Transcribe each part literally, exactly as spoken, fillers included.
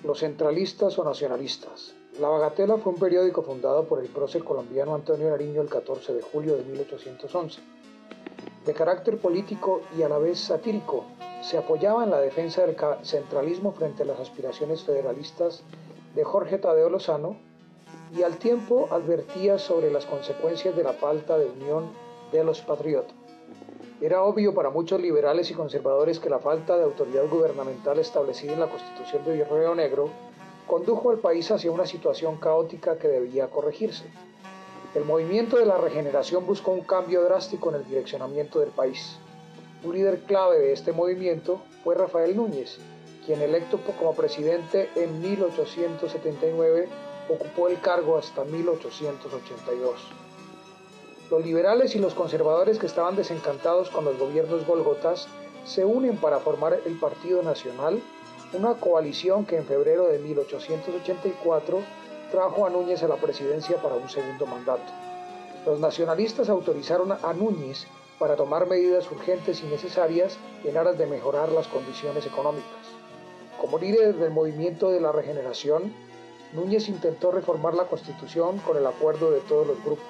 Los centralistas o nacionalistas. La Bagatela fue un periódico fundado por el prócer colombiano Antonio Nariño el catorce de julio de mil ochocientos once. De carácter político y a la vez satírico, se apoyaba en la defensa del centralismo frente a las aspiraciones federalistas de Jorge Tadeo Lozano y al tiempo advertía sobre las consecuencias de la falta de unión de los patriotas. Era obvio para muchos liberales y conservadores que la falta de autoridad gubernamental establecida en la Constitución de Río Negro condujo al país hacia una situación caótica que debía corregirse. El movimiento de la regeneración buscó un cambio drástico en el direccionamiento del país. Un líder clave de este movimiento fue Rafael Núñez, quien electo como presidente en mil ochocientos setenta y nueve ocupó el cargo hasta mil ochocientos ochenta y dos. Los liberales y los conservadores que estaban desencantados con los gobiernos gólgotas se unen para formar el Partido Nacional, una coalición que en febrero de mil ochocientos ochenta y cuatro trajo a Núñez a la presidencia para un segundo mandato. Los nacionalistas autorizaron a Núñez para tomar medidas urgentes y necesarias en aras de mejorar las condiciones económicas. Como líder del movimiento de la regeneración, Núñez intentó reformar la Constitución con el acuerdo de todos los grupos.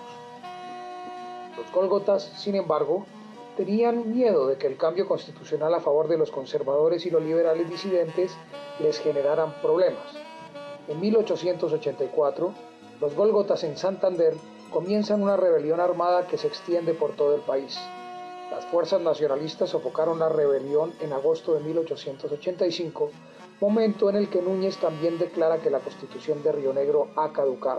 Los gólgotas, sin embargo, tenían miedo de que el cambio constitucional a favor de los conservadores y los liberales disidentes les generaran problemas. En mil ochocientos ochenta y cuatro, los gólgotas en Santander comienzan una rebelión armada que se extiende por todo el país. Las fuerzas nacionalistas sofocaron la rebelión en agosto de mil ochocientos ochenta y cinco, momento en el que Núñez también declara que la Constitución de Río Negro ha caducado.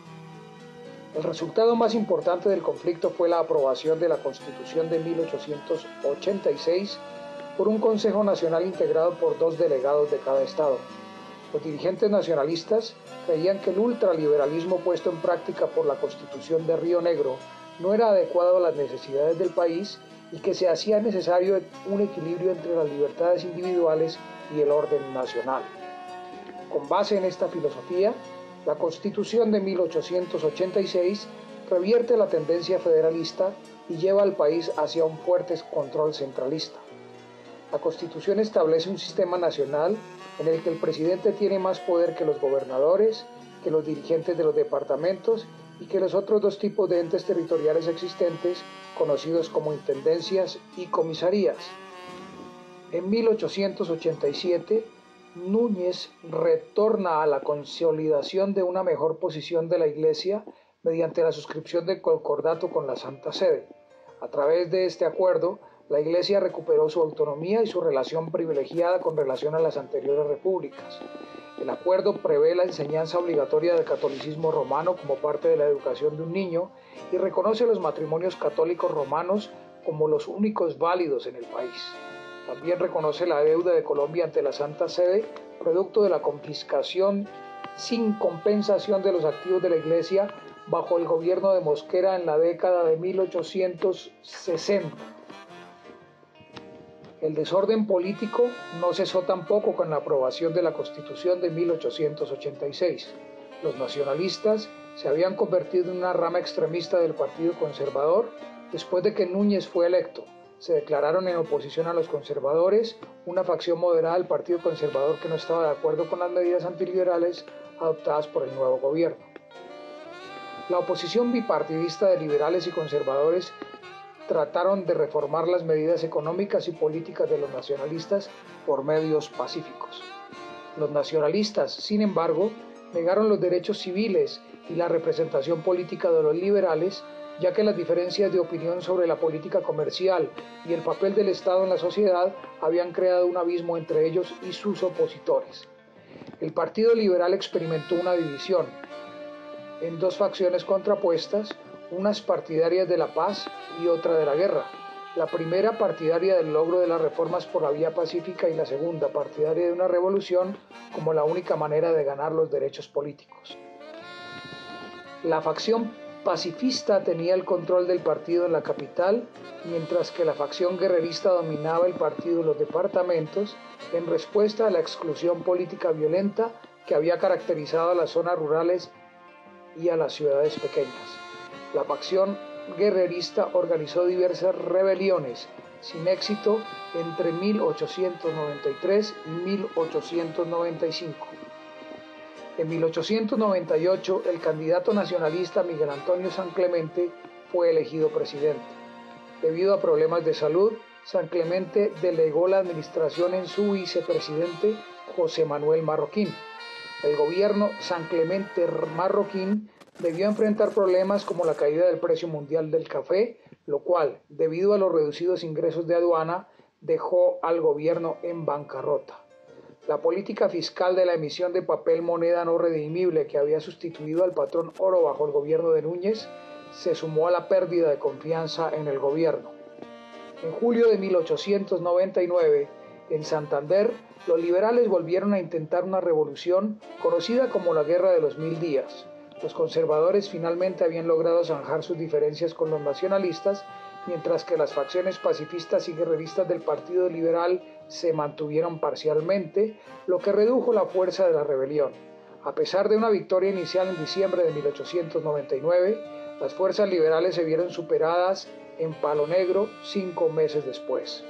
El resultado más importante del conflicto fue la aprobación de la Constitución de mil ochocientos ochenta y seis por un Consejo Nacional integrado por dos delegados de cada estado. Los dirigentes nacionalistas creían que el ultraliberalismo puesto en práctica por la Constitución de Río Negro no era adecuado a las necesidades del país y que se hacía necesario un equilibrio entre las libertades individuales y el orden nacional. Con base en esta filosofía, la Constitución de mil ochocientos ochenta y seis revierte la tendencia federalista y lleva al país hacia un fuerte control centralista. La Constitución establece un sistema nacional en el que el presidente tiene más poder que los gobernadores, que los dirigentes de los departamentos y que los otros dos tipos de entes territoriales existentes, conocidos como intendencias y comisarías. En mil ochocientos ochenta y siete, Núñez retorna a la consolidación de una mejor posición de la Iglesia mediante la suscripción del concordato con la Santa Sede. A través de este acuerdo, la Iglesia recuperó su autonomía y su relación privilegiada con relación a las anteriores repúblicas. El acuerdo prevé la enseñanza obligatoria del catolicismo romano como parte de la educación de un niño y reconoce los matrimonios católicos romanos como los únicos válidos en el país. También reconoce la deuda de Colombia ante la Santa Sede, producto de la confiscación sin compensación de los activos de la Iglesia bajo el gobierno de Mosquera en la década de mil ochocientos sesenta. El desorden político no cesó tampoco con la aprobación de la Constitución de mil ochocientos ochenta y seis. Los nacionalistas se habían convertido en una rama extremista del Partido Conservador después de que Núñez fue electo. Se declararon en oposición a los conservadores, una facción moderada del Partido Conservador que no estaba de acuerdo con las medidas antiliberales adoptadas por el nuevo gobierno. La oposición bipartidista de liberales y conservadores trataron de reformar las medidas económicas y políticas de los nacionalistas por medios pacíficos. Los nacionalistas, sin embargo, negaron los derechos civiles y la representación política de los liberales, ya que las diferencias de opinión sobre la política comercial y el papel del Estado en la sociedad habían creado un abismo entre ellos y sus opositores. El Partido Liberal experimentó una división en dos facciones contrapuestas, unas partidarias de la paz y otra de la guerra. La primera partidaria del logro de las reformas por la vía pacífica y la segunda partidaria de una revolución como la única manera de ganar los derechos políticos. La facción pacifista tenía el control del partido en la capital, mientras que la facción guerrerista dominaba el partido en los departamentos en respuesta a la exclusión política violenta que había caracterizado a las zonas rurales y a las ciudades pequeñas. La facción guerrerista organizó diversas rebeliones sin éxito entre mil ochocientos noventa y tres y mil ochocientos noventa y cinco. En mil ochocientos noventa y ocho, el candidato nacionalista Miguel Antonio San Clemente fue elegido presidente. Debido a problemas de salud, San Clemente delegó la administración en su vicepresidente José Manuel Marroquín. El gobierno San Clemente Marroquín debió enfrentar problemas como la caída del precio mundial del café, lo cual, debido a los reducidos ingresos de aduana, dejó al gobierno en bancarrota. La política fiscal de la emisión de papel moneda no redimible que había sustituido al patrón oro bajo el gobierno de Núñez se sumó a la pérdida de confianza en el gobierno. En julio de mil ochocientos noventa y nueve, en Santander, los liberales volvieron a intentar una revolución conocida como la Guerra de los Mil Días. Los conservadores finalmente habían logrado zanjar sus diferencias con los nacionalistas, mientras que las facciones pacifistas y guerreristas del Partido Liberal se mantuvieron parcialmente, lo que redujo la fuerza de la rebelión. A pesar de una victoria inicial en diciembre de mil ochocientos noventa y nueve, las fuerzas liberales se vieron superadas en Palo Negro cinco meses después.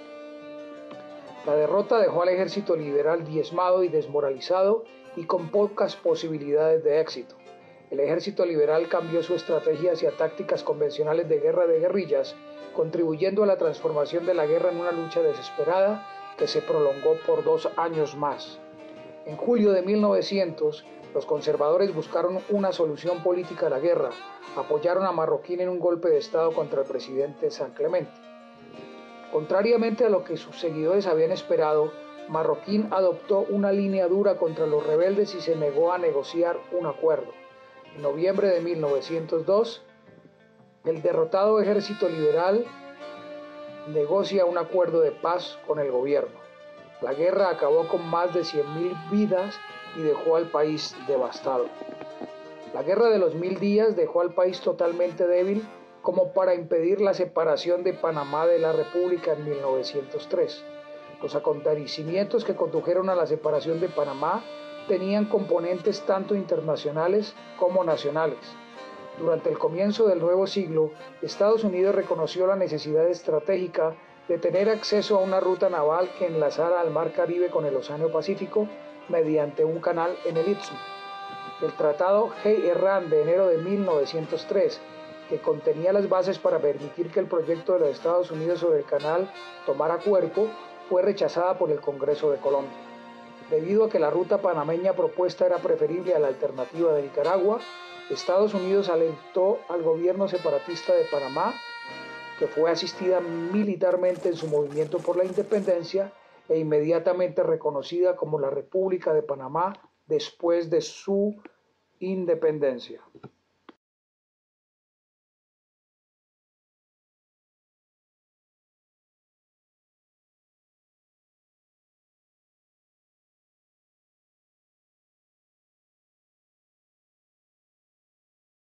La derrota dejó al ejército liberal diezmado y desmoralizado y con pocas posibilidades de éxito. El ejército liberal cambió su estrategia hacia tácticas convencionales de guerra de guerrillas, contribuyendo a la transformación de la guerra en una lucha desesperada que se prolongó por dos años más. En julio de mil novecientos, los conservadores buscaron una solución política a la guerra, apoyaron a Marroquín en un golpe de Estado contra el presidente San Clemente. Contrariamente a lo que sus seguidores habían esperado, Marroquín adoptó una línea dura contra los rebeldes y se negó a negociar un acuerdo. En noviembre de mil novecientos dos, el derrotado ejército liberal negocia un acuerdo de paz con el gobierno. La guerra acabó con más de cien mil vidas y dejó al país devastado. La Guerra de los Mil Días dejó al país totalmente débil como para impedir la separación de Panamá de la República en mil novecientos tres. Los acontecimientos que condujeron a la separación de Panamá tenían componentes tanto internacionales como nacionales. Durante el comienzo del nuevo siglo, Estados Unidos reconoció la necesidad estratégica de tener acceso a una ruta naval que enlazara al Mar Caribe con el Océano Pacífico mediante un canal en el Istmo. El Tratado Hay-Errán de enero de mil novecientos tres, que contenía las bases para permitir que el proyecto de los Estados Unidos sobre el canal tomara cuerpo, fue rechazada por el Congreso de Colombia. Debido a que la ruta panameña propuesta era preferible a la alternativa de Nicaragua, Estados Unidos alentó al gobierno separatista de Panamá, que fue asistida militarmente en su movimiento por la independencia e inmediatamente reconocida como la República de Panamá después de su independencia.